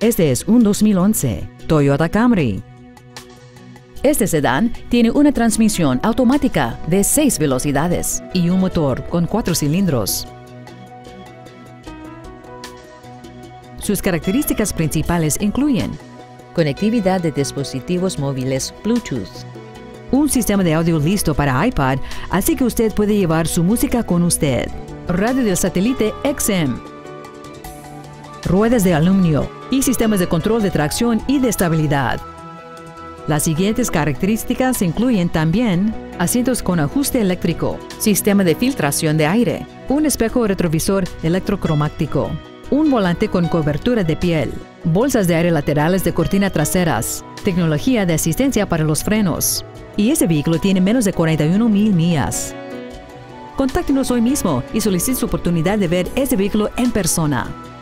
Este es un 2011 Toyota Camry. Este sedán tiene una transmisión automática de 6 velocidades y un motor con 4 cilindros. Sus características principales incluyen conectividad de dispositivos móviles Bluetooth, un sistema de audio listo para iPad, así que usted puede llevar su música con usted, radio del satélite XM, ruedas de aluminio y sistemas de control de tracción y de estabilidad. Las siguientes características incluyen también asientos con ajuste eléctrico, sistema de filtración de aire, un espejo retrovisor electrocromático, un volante con cobertura de piel, bolsas de aire laterales de cortina traseras, tecnología de asistencia para los frenos. Y ese vehículo tiene menos de 41,000 millas. Contáctenos hoy mismo y solicite su oportunidad de ver ese vehículo en persona.